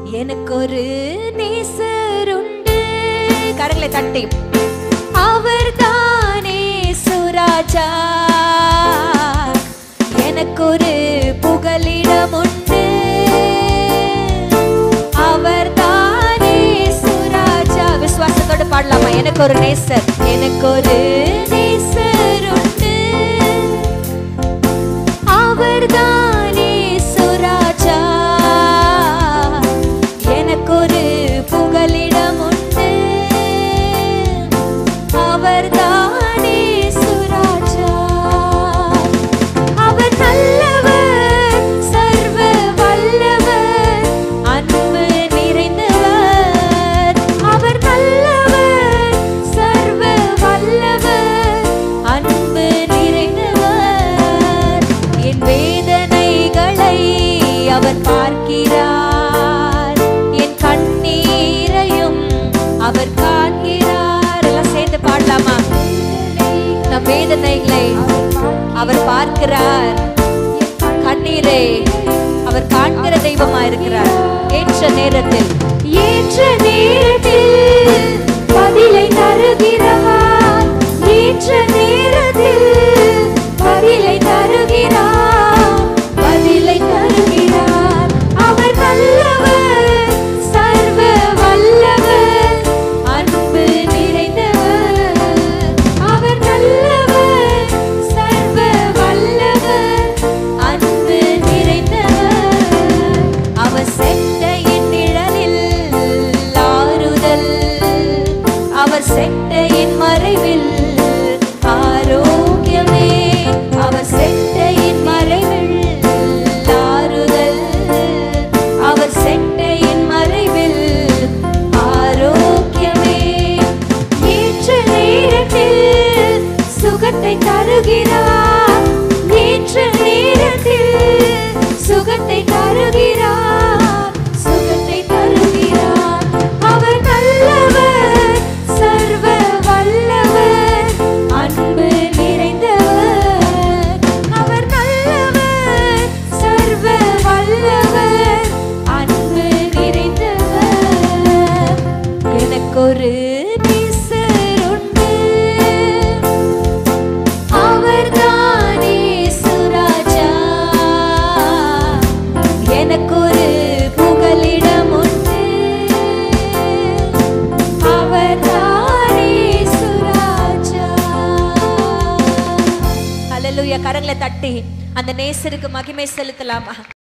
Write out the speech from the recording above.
எனக்கு ஒரு நேசர் உண்டு. கரங்களை தட்டி அவர்தானே சுராஜா, எனக்கு ஒரு புகலிடம் உண்டு. அவர்தானே சுராஜா. விசுவாசத்தோடு பாடலாமா? எனக்கு ஒரு நேசர், எனக்கு ஒரு நேசர் உண்டு. அவர்தானே சுராஜா, எனக்கு ஒரு புகலிடம் உண்டு. அவர்தானே சுராஜா. அவர் நல்லவர், சர்வ வல்லவர், அன்பு நிறைந்தவர். அவர் நல்லவர், சர்வ வல்லவர், அன்பு நிறைந்தவர். என் வேதனைகளை அவர் பார்க்கிறார், என் கண்ணீரையும் அவர் காண்கிறார். எல்லாம் சேர்ந்து பாடலாமா? நம் வேதனைகளை அவர் பார்க்கிறார், கண்ணீரை அவர் காண்கிற தெய்வமா இருக்கிறார். ஏற்ற நேரத்தில் பதிலை தருகிறார். ஏற்ற நேரத்தில் பதிலை தருகிறார், பதிலை தருகிறார். அவர் நல்லவர், சர்வ வல்லவர், அன்பு நிறைந்தவர். அவர் நல்லவர், சர்வ வல்லவர், அன்பு நிறைந்தவர். அவர் செட்டையின் நிழலில் ஆறுதல், அவர் செட்டையின் மறைவில் ஆரோக்கியமே. அவர் செட்டையின் மறைவில் ஆறுதல், அவர் செட்டையின் மறைவில் ஆரோக்கியமே. ஏற்ற நேரத்தில் சுகத்தை தருகிறார், ஏற்ற நேரத்தில் சுகத்தை தருகிறார், சுகத்தை தருகிறார். அவர் நல்லவர், சர்வ வல்லவர், அன்பு நிறைந்தவர். அவர் நல்லவர், சர்வ வல்லவர், அன்பு நிறைந்தவர். எனக்கு ஒரு நேசர் உண்டு. அவர்தானே சுராஜா, எனக்கு ஒரு புகலிடம் உண்டு. அவர்தானே சுராஜா. ஹல்லேலூயா. கரங்களை தட்டி அந்த நேசருக்கு மகிமை செலுத்தலாமா?